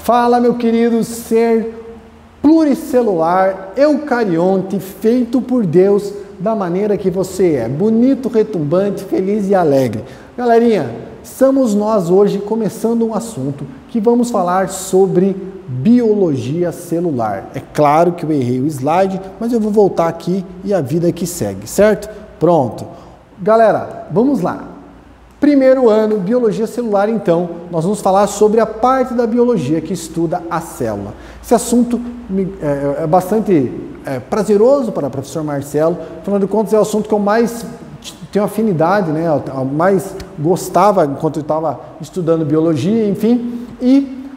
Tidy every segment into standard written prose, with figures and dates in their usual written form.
Fala, meu querido ser pluricelular, eucarionte, feito por Deus da maneira que você é, bonito, retumbante, feliz e alegre. Galerinha, estamos nós hoje começando um assunto que vamos falar sobre biologia celular. É claro que eu errei o slide, mas eu vou voltar aqui e a vida que segue, certo? Pronto. Galera, vamos lá. Primeiro ano, biologia celular, então, nós vamos falar sobre a parte da biologia que estuda a célula. Esse assunto é bastante prazeroso para o professor Marcelo, afinal de contas é o assunto que eu mais tenho afinidade, né? Eu mais gostava enquanto eu estava estudando biologia, enfim, e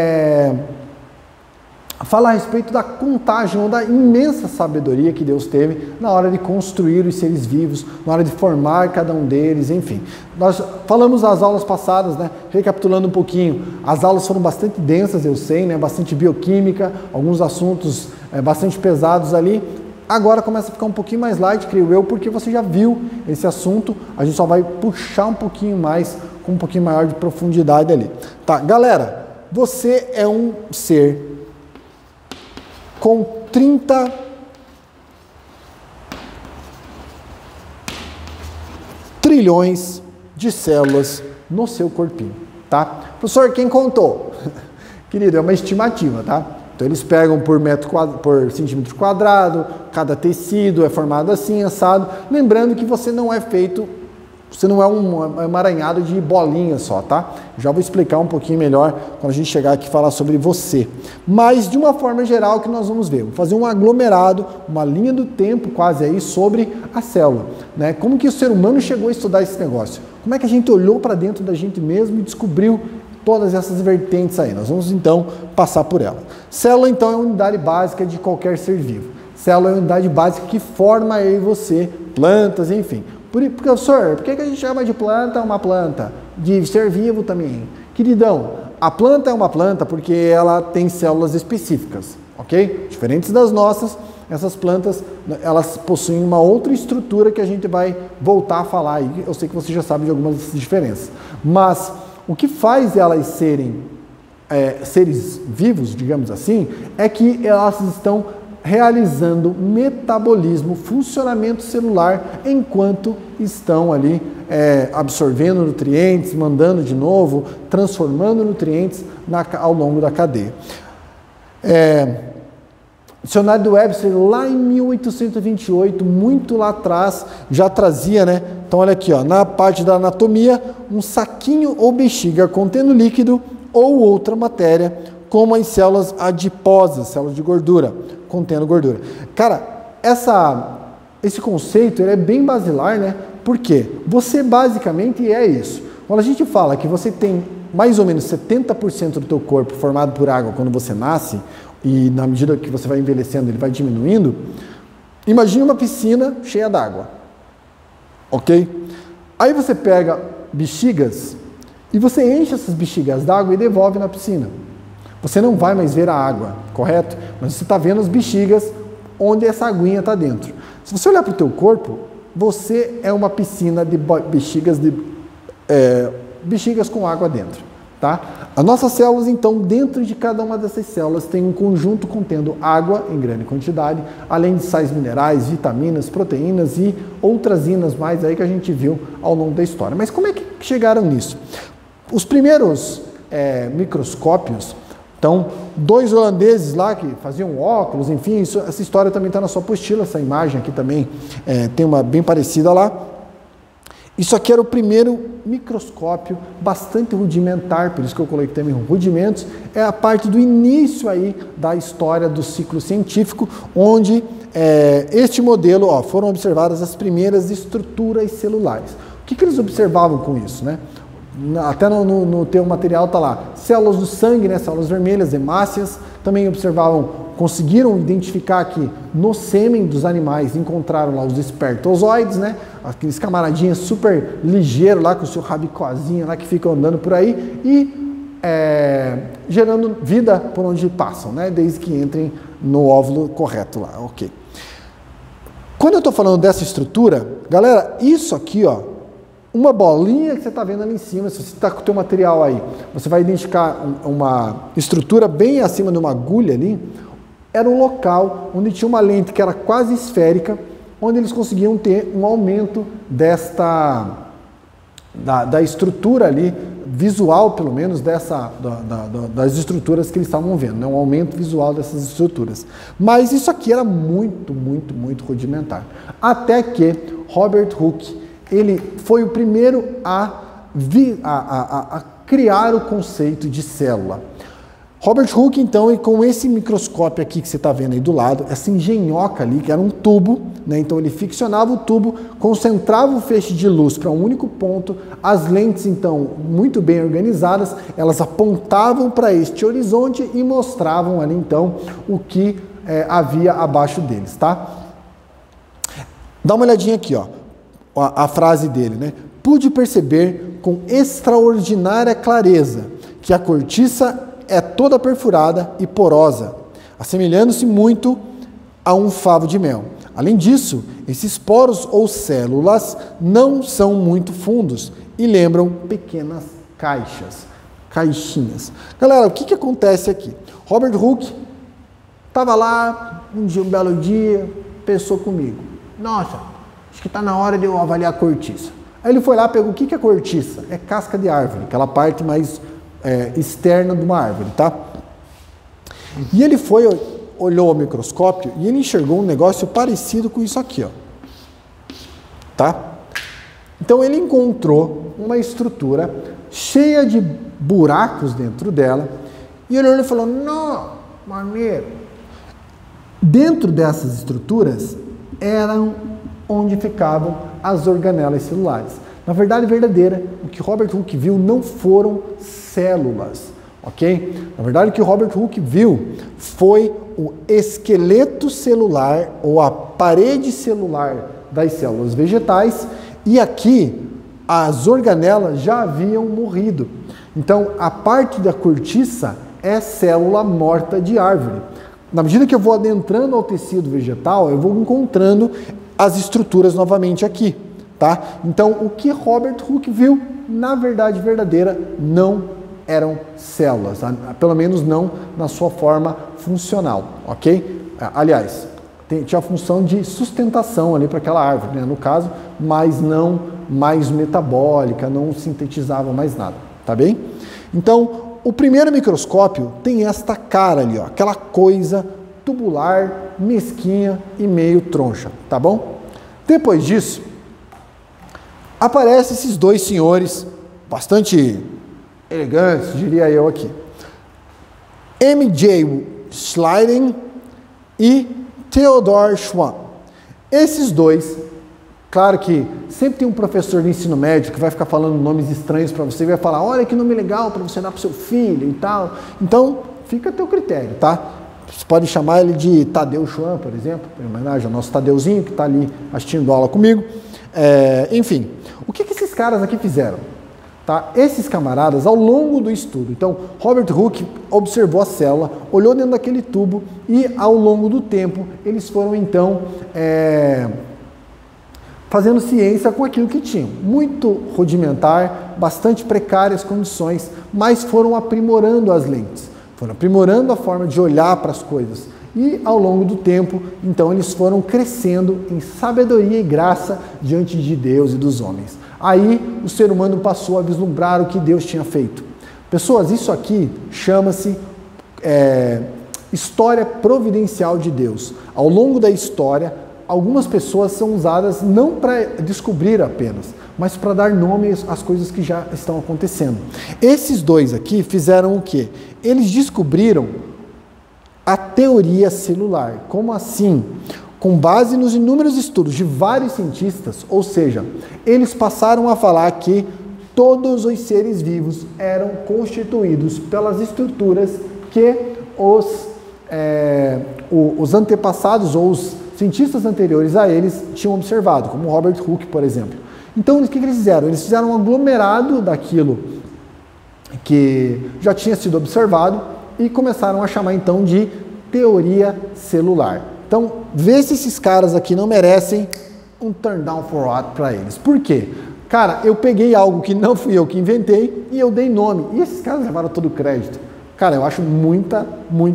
falar a respeito da contagem ou da imensa sabedoria que Deus teve na hora de construir os seres vivos, na hora de formar cada um deles, enfim. Nós falamos nas aulas passadas, né? Recapitulando um pouquinho, as aulas foram bastante densas, eu sei, né? Bastante bioquímica, alguns assuntos bastante pesados ali. Agora começa a ficar um pouquinho mais light, creio eu, porque você já viu esse assunto, a gente só vai puxar um pouquinho mais, com um pouquinho maior de profundidade ali. Tá, galera, você é um ser com 30 trilhões de células no seu corpinho, tá? Professor, quem contou? Querido, é uma estimativa, tá? Então eles pegam por centímetro quadrado, cada tecido é formado assim, assado. Lembrando que você não é feito, você não é um emaranhado de bolinhas só, tá? Já vou explicar um pouquinho melhor quando a gente chegar aqui e falar sobre você. Mas, de uma forma geral, o que nós vamos ver? Vamos fazer um aglomerado, uma linha do tempo quase aí sobre a célula, né? Como que o ser humano chegou a estudar esse negócio? Como é que a gente olhou para dentro da gente mesmo e descobriu todas essas vertentes aí? Nós vamos, então, passar por ela. Célula, então, é a unidade básica de qualquer ser vivo. Célula é a unidade básica que forma eu e você, plantas, enfim. Professor, por que a gente chama de planta uma planta? De ser vivo também. Queridão, a planta é uma planta porque ela tem células específicas, ok? Diferentes das nossas, essas plantas, elas possuem uma outra estrutura que a gente vai voltar a falar aí. Eu sei que você já sabe de algumas dessas diferenças. Mas o que faz elas serem seres vivos, digamos assim, é que elas estão realizando metabolismo, funcionamento celular, enquanto estão ali absorvendo nutrientes, mandando de novo, transformando nutrientes ao longo da cadeia. O dicionário do Webster, lá em 1828, muito lá atrás, já trazia, né? Então, olha aqui, ó, na parte da anatomia, um saquinho ou bexiga contendo líquido ou outra matéria, como as células adiposas, células de gordura, contendo gordura. Cara, esse conceito ele é bem basilar, né? Por quê? Você basicamente é isso. Quando a gente fala que você tem mais ou menos 70% do teu corpo formado por água quando você nasce, e na medida que você vai envelhecendo ele vai diminuindo, imagine uma piscina cheia d'água, ok? Aí você pega bexigas e você enche essas bexigas d'água e devolve na piscina. Você não vai mais ver a água, correto? Mas você está vendo as bexigas onde essa aguinha está dentro. Se você olhar para o teu corpo, você é uma piscina de bexigas com água dentro, tá? As nossas células, então, dentro de cada uma dessas células tem um conjunto contendo água em grande quantidade, além de sais minerais, vitaminas, proteínas e outras inas mais aí que a gente viu ao longo da história. Mas como é que chegaram nisso? Os primeiros microscópios, então, 2 holandeses lá que faziam óculos, enfim, essa história também está na sua apostila, essa imagem aqui também tem uma bem parecida lá. Isso aqui era o primeiro microscópio, bastante rudimentar, por isso que eu coloquei também rudimentos, é a parte do início aí da história do ciclo científico, onde este modelo, ó, foram observadas as primeiras estruturas celulares. O que eles observavam com isso, né? Até no teu material está lá, células do sangue, né, células vermelhas, hemácias, também observavam, conseguiram identificar que no sêmen dos animais encontraram lá os espertozoides, né, aqueles camaradinhos super ligeiros lá com o seu rabicozinho lá que ficam andando por aí e gerando vida por onde passam, né, desde que entrem no óvulo correto lá, ok. Quando eu estou falando dessa estrutura, galera, isso aqui, ó, uma bolinha que você está vendo ali em cima, se você está com o teu material aí, você vai identificar uma estrutura bem acima de uma agulha ali, era um local onde tinha uma lente que era quase esférica, onde eles conseguiam ter um aumento da estrutura ali, visual pelo menos, das estruturas que eles estavam vendo, né? Um aumento visual dessas estruturas. Mas isso aqui era muito, muito, muito rudimentar. Até que Robert Hooke, ele foi o primeiro a criar o conceito de célula. Robert Hooke, então, e com esse microscópio aqui que você está vendo aí do lado, essa engenhoca ali, que era um tubo, né? Então ele ficcionava o tubo, concentrava o feixe de luz para um único ponto, as lentes, então, muito bem organizadas, elas apontavam para este horizonte e mostravam ali, então, o que havia abaixo deles, tá? Dá uma olhadinha aqui, ó, a frase dele, né? Pude perceber com extraordinária clareza que a cortiça é toda perfurada e porosa, assemelhando-se muito a um favo de mel. Além disso, esses poros ou células não são muito fundos e lembram pequenas caixinhas. Galera, o que acontece aqui? Robert Hooke estava lá, um belo dia, pensou comigo, nossa, acho que está na hora de eu avaliar a cortiça. Aí ele foi lá, pegou, o que é cortiça? É casca de árvore, aquela parte mais externa de uma árvore, tá? E ele olhou ao microscópio e ele enxergou um negócio parecido com isso aqui, ó. Tá? Então ele encontrou uma estrutura cheia de buracos dentro dela e ele olhou e falou, não, maneiro. Dentro dessas estruturas eram onde ficavam as organelas celulares. Na verdade verdadeira, o que Robert Hooke viu não foram células, ok? Na verdade o que Robert Hooke viu foi o esqueleto celular ou a parede celular das células vegetais e aqui as organelas já haviam morrido. Então a parte da cortiça é célula morta de árvore. Na medida que eu vou adentrando ao tecido vegetal, eu vou encontrando as estruturas novamente aqui. Tá? Então, o que Robert Hooke viu, na verdade verdadeira, não eram células, pelo menos não na sua forma funcional, ok? Aliás, tinha a função de sustentação ali para aquela árvore, né, no caso, mas não mais metabólica, não sintetizava mais nada, tá bem? Então, o primeiro microscópio tem esta cara ali, ó, aquela coisa tubular, mesquinha e meio troncha, tá bom? Depois disso, aparecem esses dois senhores, bastante elegantes, diria eu aqui. M.J. Schleiden e Theodor Schwann. Esses dois, claro que sempre tem um professor de ensino médio que vai ficar falando nomes estranhos para você e vai falar, olha que nome legal para você dar para o seu filho e tal. Então, fica a teu critério, tá? Você pode chamar ele de Tadeu Schwann, por exemplo, em homenagem ao nosso Tadeuzinho, que está ali assistindo aula comigo. Enfim, o que esses caras aqui fizeram? Tá? Esses camaradas, ao longo do estudo, então, Robert Hooke observou a célula, olhou dentro daquele tubo e, ao longo do tempo, eles foram, então, fazendo ciência com aquilo que tinham. Muito rudimentar, bastante precárias condições, mas foram aprimorando as lentes, foram aprimorando a forma de olhar para as coisas. E, ao longo do tempo, então, eles foram crescendo em sabedoria e graça diante de Deus e dos homens. Aí, o ser humano passou a vislumbrar o que Deus tinha feito. Pessoas, isso aqui chama-se história providencial de Deus. Ao longo da história, algumas pessoas são usadas não para descobrir apenas, mas para dar nome às coisas que já estão acontecendo. Esses dois aqui fizeram o quê? Eles descobriram a teoria celular. Como assim? Com base nos inúmeros estudos de vários cientistas, ou seja, eles passaram a falar que todos os seres vivos eram constituídos pelas estruturas que os antepassados ou os cientistas anteriores a eles tinham observado, como Robert Hooke, por exemplo. Então, o que eles fizeram? Eles fizeram um aglomerado daquilo que já tinha sido observado e começaram a chamar então de teoria celular. Então, vê se esses caras aqui não merecem um turn down for what para eles. Por quê? Cara, eu peguei algo que não fui eu que inventei e eu dei nome. E esses caras levaram todo o crédito. Cara, eu acho muita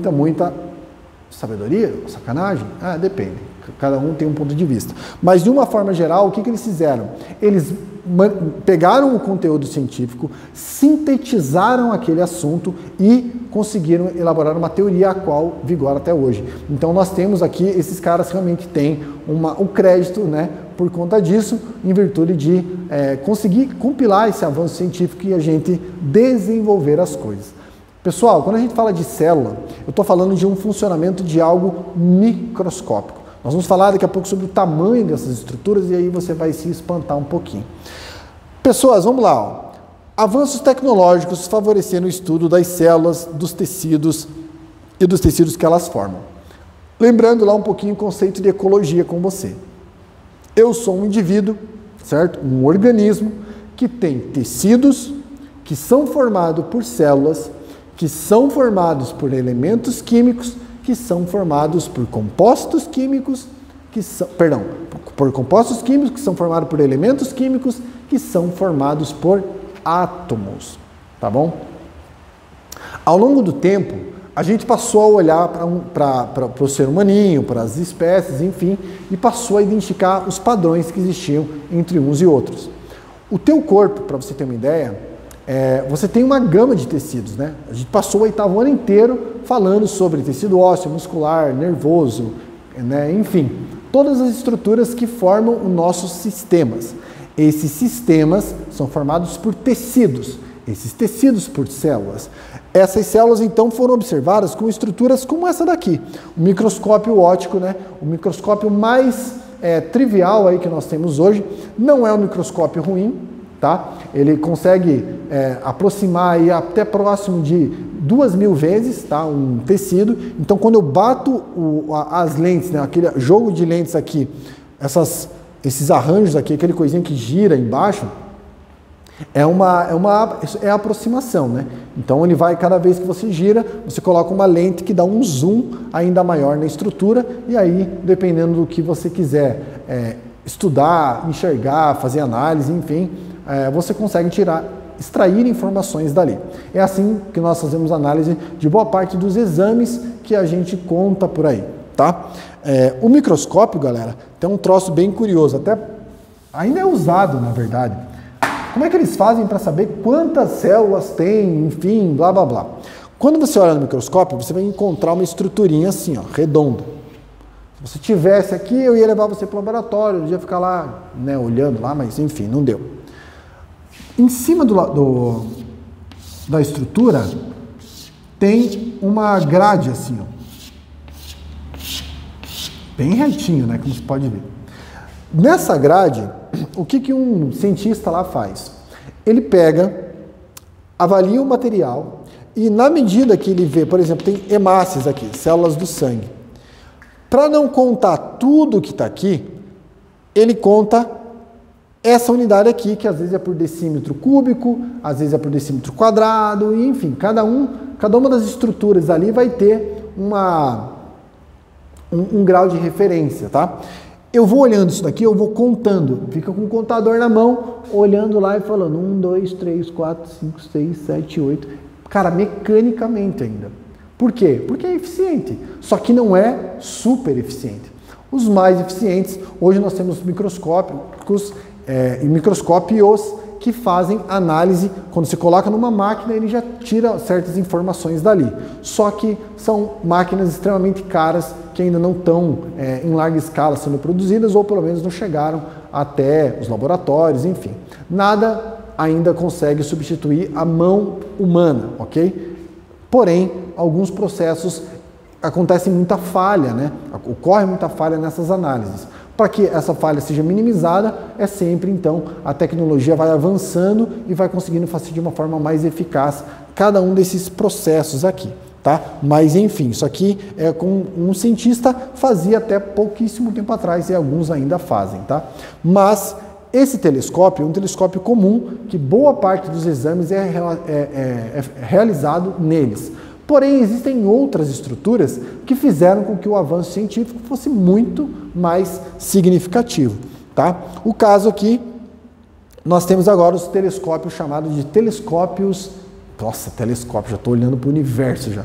sabedoria, sacanagem. Ah, depende. Cada um tem um ponto de vista. Mas de uma forma geral, o que eles fizeram? Eles pegaram o conteúdo científico, sintetizaram aquele assunto e conseguiram elaborar uma teoria a qual vigora até hoje. Então nós temos aqui, esses caras realmente têm o crédito, né, por conta disso, em virtude de conseguir compilar esse avanço científico e a gente desenvolver as coisas. Pessoal, quando a gente fala de célula, eu estou falando de um funcionamento de algo microscópico. Nós vamos falar daqui a pouco sobre o tamanho dessas estruturas e aí você vai se espantar um pouquinho. Pessoas, vamos lá. Ó. Avanços tecnológicos favorecendo o estudo das células, dos tecidos e dos tecidos que elas formam. Lembrando lá um pouquinho o conceito de ecologia com você. Eu sou um indivíduo, certo? Um organismo que tem tecidos que são formados por células, que são formados por elementos químicos, que são formados por compostos químicos, por compostos químicos que são formados por elementos químicos, que são formados por átomos, tá bom? Ao longo do tempo, a gente passou a olhar para o ser humaninho, para as espécies, enfim, e passou a identificar os padrões que existiam entre uns e outros. O teu corpo, para você ter uma ideia, você tem uma gama de tecidos, né? A gente passou o 8º ano inteiro falando sobre tecido ósseo, muscular, nervoso, né? Enfim, todas as estruturas que formam os nossos sistemas. Esses sistemas são formados por tecidos, esses tecidos por células. Essas células, então, foram observadas com estruturas como essa daqui, o microscópio óptico, né? O microscópio mais trivial aí que nós temos hoje, não é um microscópio ruim, tá? Ele consegue aproximar aí até próximo de 2.000 vezes, tá? Um tecido. Então, quando eu bato as lentes, né? Aquele jogo de lentes aqui, esses arranjos aqui, aquele coisinha que gira embaixo, é a aproximação, né? Então ele vai, cada vez que você gira, você coloca uma lente que dá um zoom ainda maior na estrutura, e aí, dependendo do que você quiser estudar, enxergar, fazer análise, enfim, você consegue extrair informações dali. É assim que nós fazemos análise de boa parte dos exames que a gente conta por aí, tá? O microscópio, galera, tem um troço bem curioso, até ainda é usado, na verdade. Como é que eles fazem para saber quantas células tem, enfim, blá, blá, blá. Quando você olha no microscópio, você vai encontrar uma estruturinha assim, ó, redonda. Se você tivesse aqui, eu ia levar você para o laboratório, eu ia ficar lá, né, olhando lá, mas enfim, não deu. Em cima da estrutura, tem uma grade assim, ó. Bem retinho, né, como você pode ver. Nessa grade, o que um cientista lá faz? Ele pega, avalia o material e na medida que ele vê, por exemplo, tem hemácias aqui, células do sangue. Para não contar tudo que está aqui, ele conta essa unidade aqui, que às vezes é por decímetro cúbico, às vezes é por decímetro quadrado, e, enfim, cada uma das estruturas ali vai ter um grau de referência, tá? Eu vou olhando isso daqui, eu vou contando, fica com o contador na mão, olhando lá e falando 1, 2, 3, 4, 5, 6, 7, 8, cara, mecanicamente ainda. Por quê? Porque é eficiente, só que não é super eficiente. Os mais eficientes, hoje nós temos microscópios e microscópios que fazem análise, quando você coloca numa máquina, ele já tira certas informações dali. Só que são máquinas extremamente caras, que ainda não estão em larga escala sendo produzidas, ou pelo menos não chegaram até os laboratórios, enfim. Nada ainda consegue substituir a mão humana, ok? Porém, alguns processos acontece muita falha, né? Ocorre muita falha nessas análises. Para que essa falha seja minimizada, é sempre, então, a tecnologia vai avançando e vai conseguindo fazer de uma forma mais eficaz cada um desses processos aqui, tá? Mas, enfim, isso aqui é como um cientista fazia até pouquíssimo tempo atrás e alguns ainda fazem, tá? Mas esse telescópio é um telescópio comum que boa parte dos exames é realizado neles. Porém, existem outras estruturas que fizeram com que o avanço científico fosse muito mais significativo, tá? O caso aqui nós temos agora os telescópios chamados de telescópios, nossa, telescópio, já estou olhando para o universo já,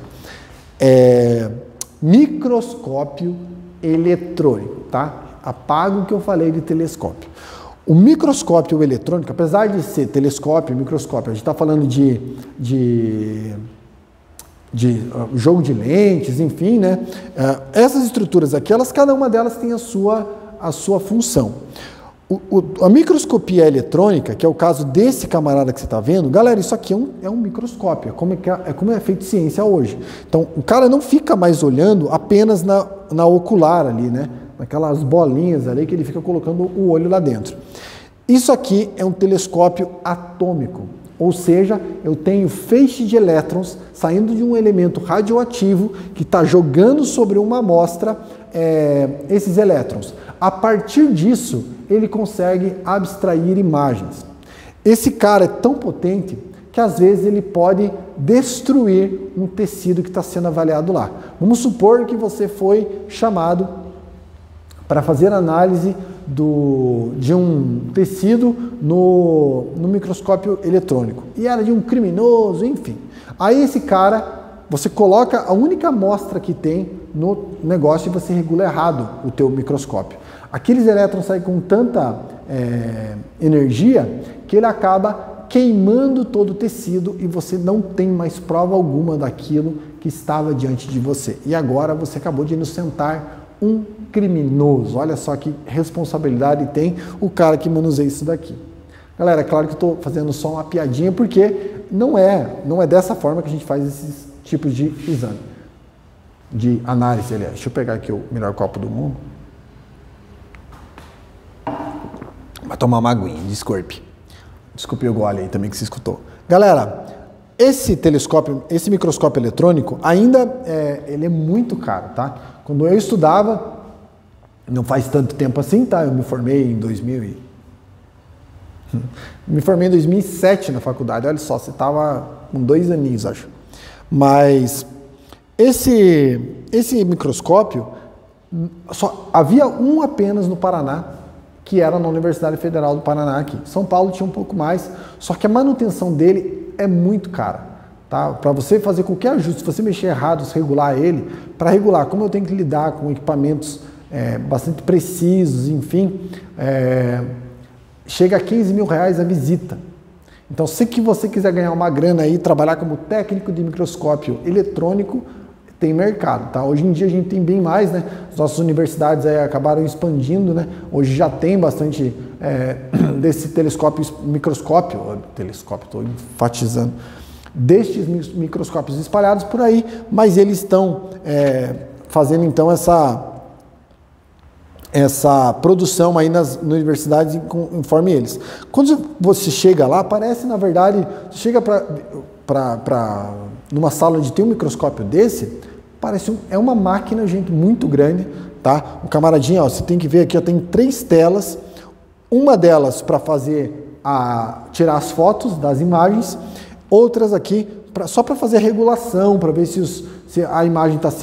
microscópio eletrônico, tá? Apaga o que eu falei de telescópio. O microscópio eletrônico, apesar de ser telescópio e microscópio, a gente está falando de jogo de lentes, enfim, né? Essas estruturas aqui, cada uma delas tem a sua função. A microscopia eletrônica, que é o caso desse camarada que você está vendo, galera, isso aqui é um microscópio, como é feito ciência hoje. Então, o cara não fica mais olhando apenas na ocular ali, né? Naquelas bolinhas ali que ele fica colocando o olho lá dentro. Isso aqui é um telescópio atômico, ou seja, eu tenho feixe de elétrons saindo de um elemento radioativo que está jogando sobre uma amostra esses elétrons. A partir disso, ele consegue abstrair imagens. Esse cara é tão potente que às vezes ele pode destruir um tecido que está sendo avaliado lá. Vamos supor que você foi chamado para fazer análise de um tecido no microscópio eletrônico. E era de um criminoso, enfim. Aí esse cara, você coloca a única amostra que tem no negócio e você regula errado o teu microscópio. Aqueles elétrons saem com tanta energia que ele acaba queimando todo o tecido e você não tem mais prova alguma daquilo que estava diante de você. E agora você acabou de inocentar um criminoso. Olha só que responsabilidade tem o cara que manuseia isso daqui. Galera, é claro que eu estou fazendo só uma piadinha porque não é dessa forma que a gente faz esses tipos de exame, de análise, aliás. Deixa eu pegar aqui o melhor copo do mundo. Vai tomar uma aguinha, desculpe. Desculpe o gole aí também que você escutou. Galera, esse microscópio eletrônico, ainda ele é muito caro, tá? Quando eu estudava, não faz tanto tempo assim, tá? Eu me formei em 2007 na faculdade. Olha só, você estava com 2 aninhos, acho. Mas esse microscópio, só havia um apenas no Paraná, que era na Universidade Federal do Paraná aqui. São Paulo tinha um pouco mais, só que a manutenção dele é muito cara. Tá? Para você fazer qualquer ajuste, se você mexer errado, se regular ele, para regular, como eu tenho que lidar com equipamentos bastante precisos, enfim, chega a 15 mil reais a visita. Então, se que você quiser ganhar uma grana aí, trabalhar como técnico de microscópio eletrônico, tem mercado, tá? Hoje em dia a gente tem bem mais, né? As nossas universidades acabaram expandindo, né? Hoje já tem bastante desse microscópio, estou enfatizando, destes microscópios espalhados por aí, mas eles estão fazendo então essa produção aí nas universidades conforme eles. Quando você chega lá, parece na verdade, você chega numa sala onde tem um microscópio desse, parece uma máquina, gente, muito grande, tá? O camaradinho, ó, você tem que ver aqui, ó, tem 3 telas, uma delas para tirar as fotos das imagens, outras aqui só para fazer a regulação, para ver se a imagem está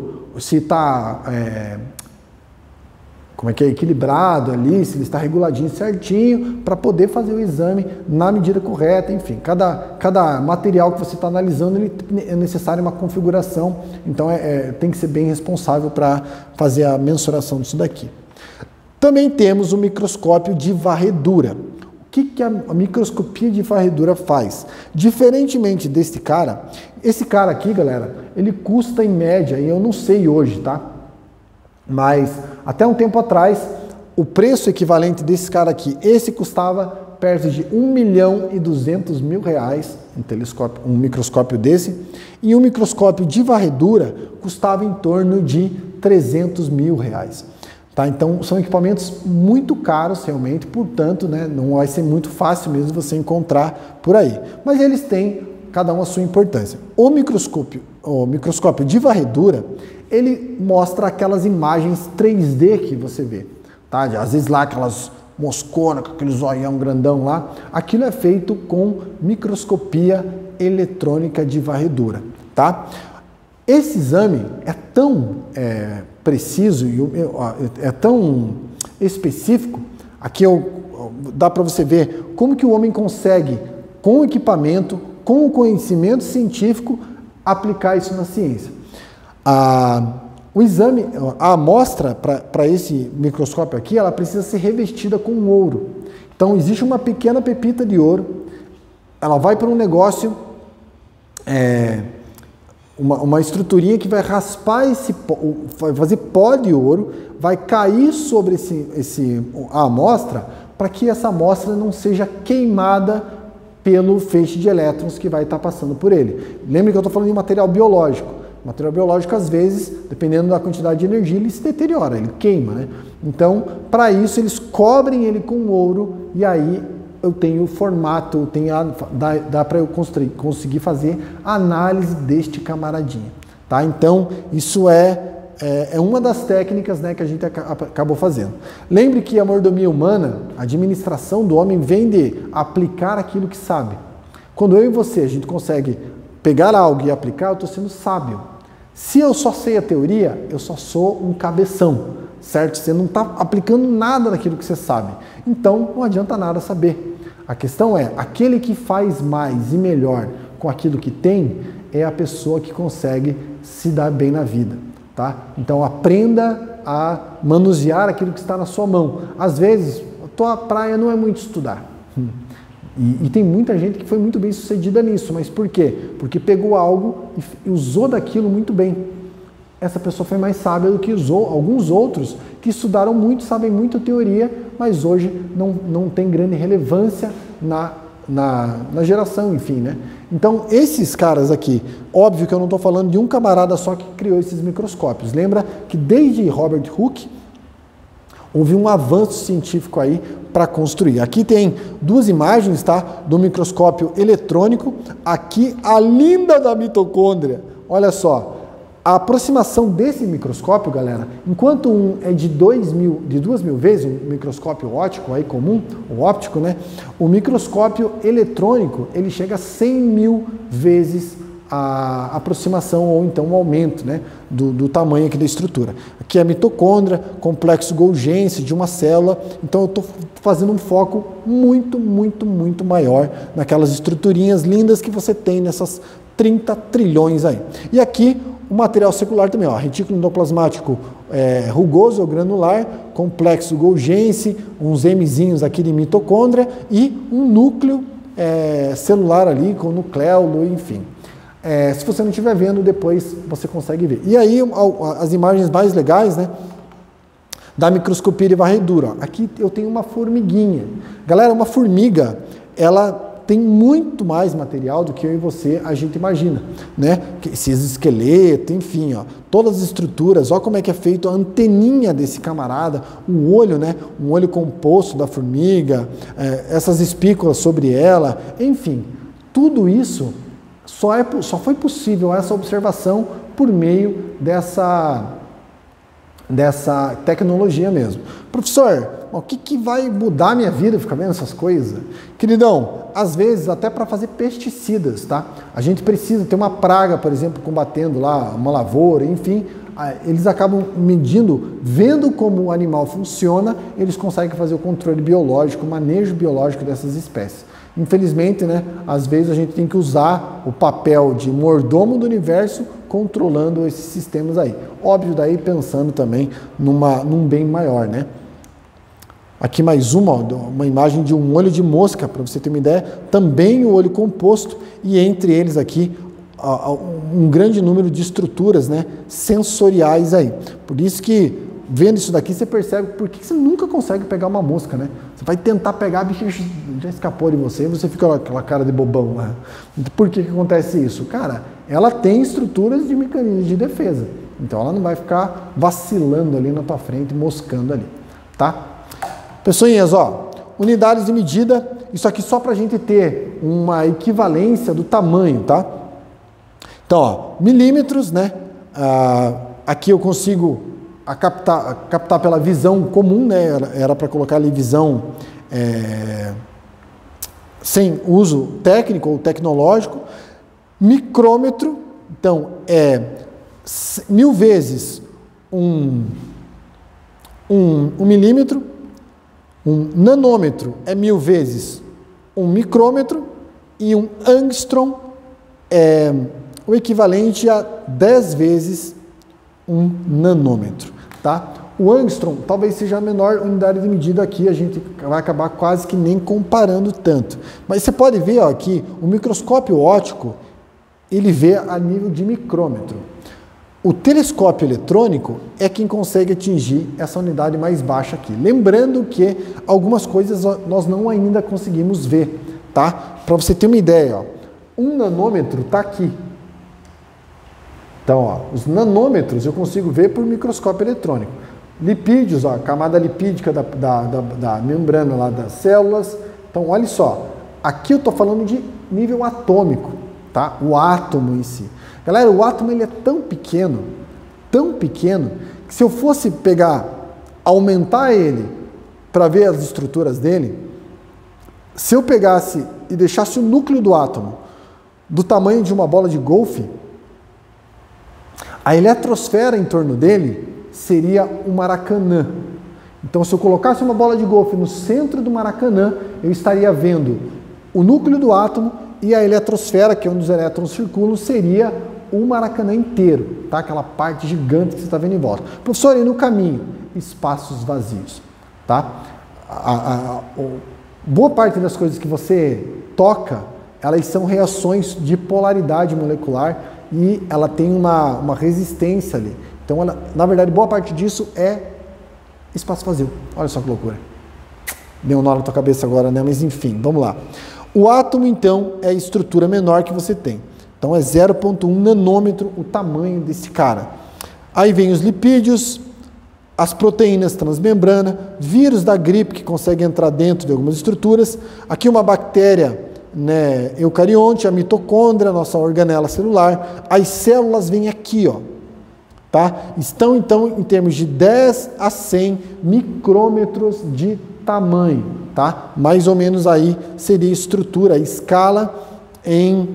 equilibrado ali, se ele está reguladinho certinho, para poder fazer o exame na medida correta, enfim. Cada material que você está analisando, ele é necessário uma configuração, então tem que ser bem responsável para fazer a mensuração disso daqui. Também temos o microscópio de varredura. O que a microscopia de varredura faz? Diferentemente desse cara, esse cara aqui, galera, ele custa em média, e eu não sei hoje, tá? Mas até um tempo atrás, o preço equivalente desse cara aqui, esse custava perto de R$1.200.000, um microscópio desse, e um microscópio de varredura custava em torno de R$300.000. Tá? Então são equipamentos muito caros realmente, portanto, né, não vai ser muito fácil mesmo você encontrar por aí. Mas eles têm cada um a sua importância. O microscópio de varredura, ele mostra aquelas imagens 3D que você vê, tá? Às vezes lá aquelas mosconas, com aquele zoião grandão lá, aquilo é feito com microscopia eletrônica de varredura, tá? Esse exame é tão preciso e é tão específico, aqui eu dá para você ver como que o homem consegue, com o equipamento, com o conhecimento científico, aplicar isso na ciência. O exame, a amostra para esse microscópio aqui, ela precisa ser revestida com ouro. Então, existe uma pequena pepita de ouro, ela vai para um negócio, uma estruturinha que vai raspar vai fazer pó de ouro, vai cair sobre a amostra, para que essa amostra não seja queimada pelo feixe de elétrons que vai estar passando por ele. Lembre que eu estou falando de material biológico. O material biológico, às vezes, dependendo da quantidade de energia, ele se deteriora, ele queima, né? Então, para isso, eles cobrem ele com ouro e aí eu tenho o formato, dá para eu conseguir fazer a análise deste camaradinha, tá? Então, isso é uma das técnicas, né, que a gente acabou fazendo. Lembre que a mordomia humana, a administração do homem, vem de aplicar aquilo que sabe. Quando eu e você, a gente consegue pegar algo e aplicar, eu estou sendo sábio. Se eu só sei a teoria, eu só sou um cabeção, certo? Você não está aplicando nada daquilo que você sabe. Então, não adianta nada saber. A questão é, aquele que faz mais e melhor com aquilo que tem, é a pessoa que consegue se dar bem na vida, tá? Então, aprenda a manusear aquilo que está na sua mão. Às vezes, a tua praia não é muito estudar. E tem muita gente que foi muito bem sucedida nisso, mas por quê? Porque pegou algo e usou daquilo muito bem. Essa pessoa foi mais sábia do que alguns outros que estudaram muito, sabem muito teoria, mas hoje não tem grande relevância na geração, enfim, né? Então, esses caras aqui, óbvio que eu não estou falando de um camarada só que criou esses microscópios. Lembra que desde Robert Hooke, houve um avanço científico aí para construir. Aqui tem duas imagens, tá? Do microscópio eletrônico. Aqui a linda da mitocôndria. Olha só, a aproximação desse microscópio, galera, enquanto um é de 2.000 vezes, um microscópio óptico aí comum, o óptico, né? O microscópio eletrônico, ele chega a 100.000 vezes a aproximação ou então o aumento, né, do tamanho aqui da estrutura. Aqui é a mitocôndria, complexo Golgi de uma célula, então eu estou fazendo um foco muito, muito, muito maior naquelas estruturinhas lindas que você tem nessas 30 trilhões aí. E aqui o material secular também, ó, retículo endoplasmático rugoso ou granular, complexo Golgi, uns Mzinhos aqui de mitocôndria e um núcleo celular ali com nucleolo, enfim. Se você não estiver vendo, depois você consegue ver. E aí, as imagens mais legais, né, da microscopia de varredura. Ó. Aqui eu tenho uma formiguinha. Galera, uma formiga, ela tem muito mais material do que eu e você, a gente imagina, né? Esse exoesqueleto, enfim, ó, todas as estruturas, ó como é que é feito a anteninha desse camarada, o olho, né? Um olho composto da formiga, essas espículas sobre ela, enfim, tudo isso só foi possível essa observação por meio dessa tecnologia mesmo. Professor, o que vai mudar a minha vida ficar vendo essas coisas? Queridão, às vezes até para fazer pesticidas, tá? A gente precisa ter uma praga, por exemplo, combatendo lá uma lavoura, enfim, eles acabam medindo, vendo como o animal funciona, eles conseguem fazer o controle biológico, o manejo biológico dessas espécies. Infelizmente, né, às vezes a gente tem que usar o papel de mordomo do universo controlando esses sistemas aí. Óbvio, daí pensando também num bem maior, né? Aqui mais uma imagem de um olho de mosca, para você ter uma ideia, também o olho composto e entre eles aqui um grande número de estruturas, né, sensoriais aí. Por isso que vendo isso daqui, você percebe por que você nunca consegue pegar uma mosca, né? Você vai tentar pegar, a bicha já escapou de você e você fica com aquela cara de bobão, né? Por que acontece isso? Cara, ela tem estruturas de mecanismos de defesa. Então ela não vai ficar vacilando ali na tua frente, moscando ali, tá? Pessoinhas, ó, unidades de medida, isso aqui só para a gente ter uma equivalência do tamanho, tá? Então, ó, milímetros, né? Aqui eu consigo captar pela visão comum, né? Era para colocar ali visão sem uso técnico ou tecnológico. Micrômetro, então, 1000 vezes um milímetro. Um nanômetro é 1000 vezes um micrômetro e um angstrom é o equivalente a 10 vezes um nanômetro, tá? O angstrom talvez seja a menor unidade de medida aqui, a gente vai acabar quase que nem comparando tanto. Mas você pode ver ó, aqui, o microscópio óptico, ele vê a nível de micrômetro. O telescópio eletrônico é quem consegue atingir essa unidade mais baixa aqui. Lembrando que algumas coisas nós não ainda conseguimos ver, tá? Para você ter uma ideia, ó, um nanômetro está aqui. Então, ó, os nanômetros eu consigo ver por microscópio eletrônico. Lipídios, ó, a camada lipídica da membrana lá das células. Então, olha só, aqui eu estou falando de nível atômico, tá? O átomo em si. Galera, o átomo ele é tão pequeno, que se eu fosse pegar, aumentar ele para ver as estruturas dele, se eu pegasse e deixasse o núcleo do átomo do tamanho de uma bola de golfe, a eletrosfera em torno dele seria um Maracanã. Então, se eu colocasse uma bola de golfe no centro do Maracanã, eu estaria vendo o núcleo do átomo e a eletrosfera, que é onde os elétrons circulam, seria o Maracanã inteiro, tá? Aquela parte gigante que você está vendo em volta. Professor, e no caminho? Espaços vazios, tá? Boa parte das coisas que você toca, elas são reações de polaridade molecular e ela tem uma resistência ali. Então, na verdade, boa parte disso é espaço vazio. Olha só que loucura. Deu um nó na tua cabeça agora, né? Mas enfim, vamos lá. O átomo, então, é a estrutura menor que você tem. Então, é 0,1 nanômetro o tamanho desse cara. Aí vem os lipídios, as proteínas transmembrana, vírus da gripe que consegue entrar dentro de algumas estruturas. Aqui uma bactéria, né, eucarionte, a mitocôndria, nossa organela celular. As células vêm aqui, ó. Tá? Estão, então, em termos de 10 a 100 micrômetros de tamanho. Tá? Mais ou menos aí seria a estrutura, a escala em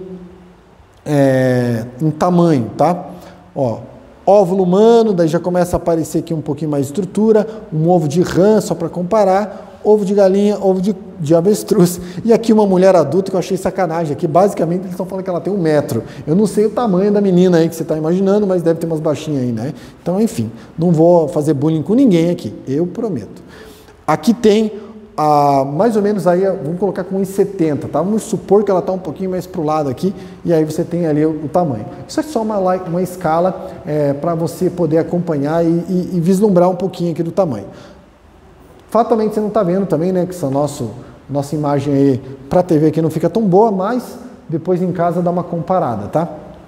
tamanho. Tá? Ó, óvulo humano, daí já começa a aparecer aqui um pouquinho mais de estrutura. Um ovo de rã, só para comparar. Ovo de galinha, ovo de avestruz. E aqui uma mulher adulta que eu achei sacanagem. Aqui basicamente eles estão falando que ela tem 1 metro. Eu não sei o tamanho da menina aí que você está imaginando, mas deve ter umas baixinhas aí, né? Então, enfim, não vou fazer bullying com ninguém aqui, eu prometo. Aqui tem mais ou menos aí, vamos colocar com 1,70, tá? Vamos supor que ela está um pouquinho mais para o lado aqui, e aí você tem ali o tamanho. Isso é só uma escala para você poder acompanhar e vislumbrar um pouquinho aqui do tamanho. Fatalmente você não está vendo também, né, que essa nossa imagem aí para a TV aqui não fica tão boa, mas depois em casa dá uma comparada, tá?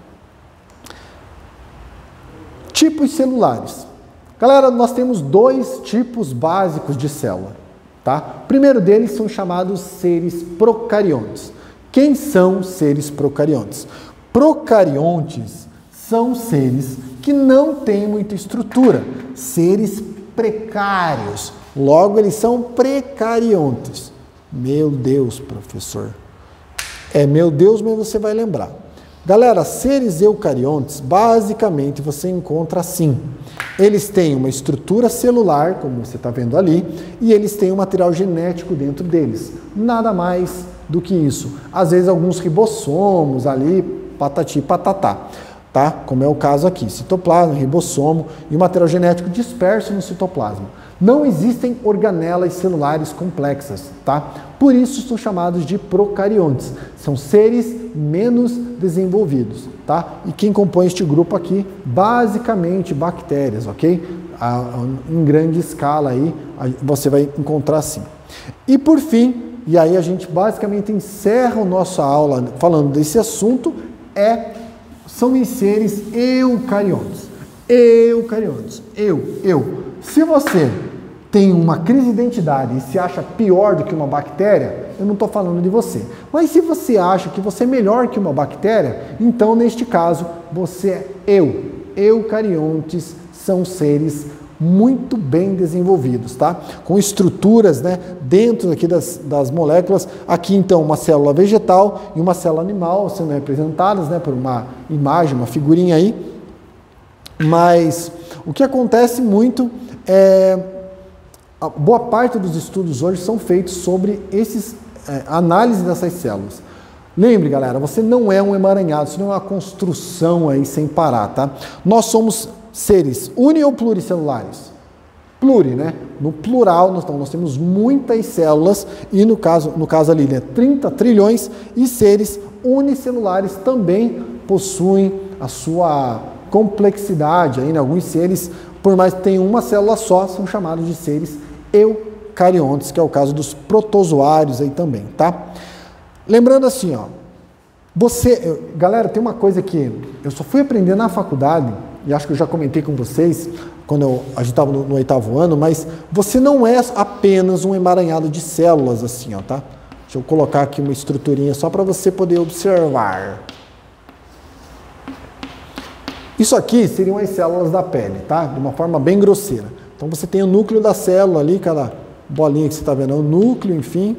Tipos celulares. Galera, nós temos 2 tipos básicos de célula, tá? O primeiro deles são chamados seres procariontes. Quem são seres procariontes? Procariontes são seres que não têm muita estrutura, seres precários. Logo, eles são precariontes. Meu Deus, professor. Meu Deus, mas você vai lembrar. Galera, seres eucariontes, basicamente, você encontra assim. Eles têm uma estrutura celular, como você está vendo ali, e eles têm um material genético dentro deles. Nada mais do que isso. Às vezes, alguns ribossomos ali, patati patatá. Tá? Como é o caso aqui, citoplasma, ribossomo e o material genético disperso no citoplasma. Não existem organelas celulares complexas, tá? Por isso são chamados de procariontes. São seres menos desenvolvidos, tá? E quem compõe este grupo aqui, basicamente bactérias, ok? Em grande escala aí, você vai encontrar assim. E por fim, e aí a gente basicamente encerra a nossa aula falando desse assunto, são os seres eucariontes. Eucariontes. Se você tem uma crise de identidade e se acha pior do que uma bactéria, eu não estou falando de você. Mas se você acha que você é melhor que uma bactéria, então neste caso você é eucariontes são seres muito bem desenvolvidos, tá? Com estruturas, né, dentro aqui das moléculas. Aqui então uma célula vegetal e uma célula animal sendo representadas, né, por uma imagem, uma figurinha aí. Mas o que acontece muito é a boa parte dos estudos hoje são feitos sobre análise dessas células. Lembre, galera, você não é um emaranhado, isso não é uma construção aí sem parar, tá? Nós somos seres uni ou pluricelulares? Pluri, né? No plural, nós temos muitas células e no caso ali, né, 30 trilhões, e seres unicelulares também possuem a sua complexidade. Aí, né? Alguns seres, por mais que tenham uma célula só, são chamados de seres eucariontes, que é o caso dos protozoários aí também, tá? Lembrando assim, ó, galera, tem uma coisa que eu só fui aprender na faculdade, e acho que eu já comentei com vocês, quando a gente estava no 8º ano, mas você não é apenas um emaranhado de células assim, ó, tá? Deixa eu colocar aqui uma estruturinha só para você poder observar. Isso aqui seriam as células da pele, tá? De uma forma bem grosseira. Então você tem o núcleo da célula ali, cada bolinha que você está vendo é o núcleo, enfim.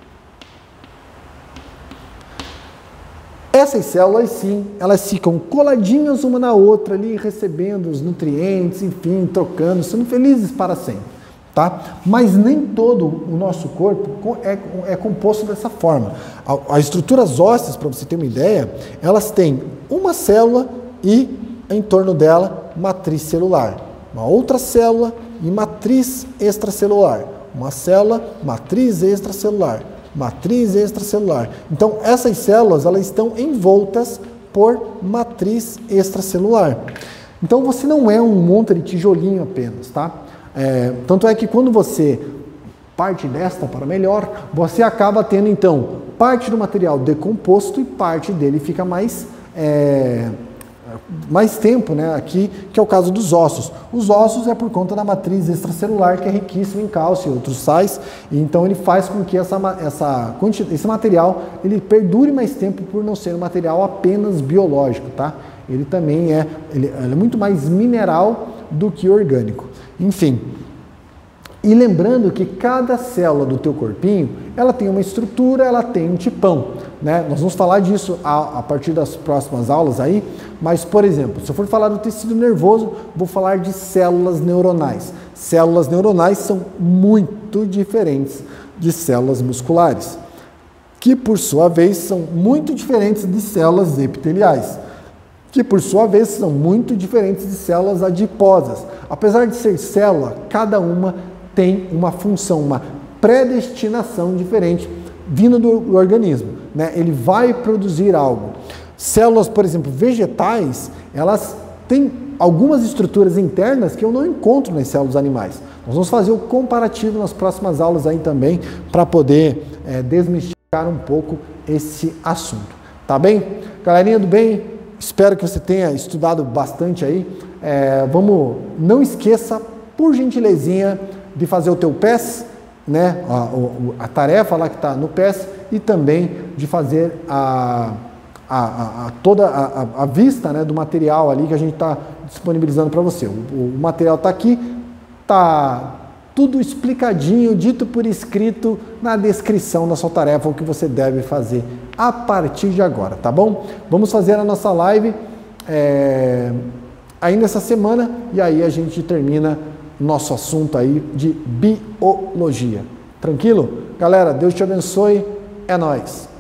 Essas células, sim, elas ficam coladinhas uma na outra ali, recebendo os nutrientes, enfim, trocando, sendo felizes para sempre, tá? Mas nem todo o nosso corpo é composto dessa forma. As estruturas ósseas, para você ter uma ideia, elas têm uma célula e, em torno dela, matriz celular. Uma outra célula e matriz extracelular. Uma célula, matriz extracelular. Matriz extracelular. Então, essas células, elas estão envoltas por matriz extracelular. Então, você não é um monte de tijolinho apenas, tá? Tanto é que quando você parte desta para melhor, você acaba tendo, então, parte do material decomposto e parte dele fica mais tempo, né, aqui, que é o caso dos ossos. Os ossos é por conta da matriz extracelular, que é riquíssimo em cálcio e outros sais, e então ele faz com que esse material ele perdure mais tempo por não ser um material apenas biológico, tá? Ele também ele é muito mais mineral do que orgânico. Enfim, e lembrando que cada célula do teu corpinho, ela tem uma estrutura, ela tem um tipão, né? Nós vamos falar disso a partir das próximas aulas aí, mas, por exemplo, se eu for falar do tecido nervoso, vou falar de células neuronais. Células neuronais são muito diferentes de células musculares, que, por sua vez, são muito diferentes de células epiteliais, que, por sua vez, são muito diferentes de células adiposas. Apesar de ser célula, cada uma tem uma função, uma predestinação diferente vindo do organismo, né? Ele vai produzir algo. Células, por exemplo, vegetais, elas têm algumas estruturas internas que eu não encontro nas células animais. Nós vamos fazer o comparativo nas próximas aulas aí também, para poder desmistificar um pouco esse assunto. Tá bem? Galerinha do bem, espero que você tenha estudado bastante aí. Não esqueça, por gentilezinha, de fazer o teu PES, né? A tarefa lá que está no PES, e também de fazer toda a vista, né, do material ali que a gente está disponibilizando para você. O material está aqui, está tudo explicadinho, dito por escrito na descrição da sua tarefa, o que você deve fazer a partir de agora, tá bom? Vamos fazer a nossa live ainda essa semana, e aí a gente termina nosso assunto aí de biologia. Tranquilo? Galera, Deus te abençoe. É nóis!